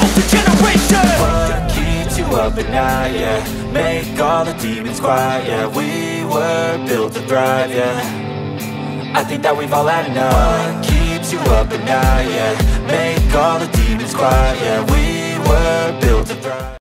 older generation. What keeps you up at night, yeah? Make all the demons quiet, yeah. We were built to thrive, yeah. I think that we've all had enough. What keeps you up at night, yeah? Make all the demons quiet, yeah. We were built to thrive.